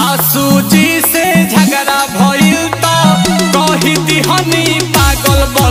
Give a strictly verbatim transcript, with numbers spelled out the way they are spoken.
आसू जी से झगड़ा भइल तो कही दिहनी पागल।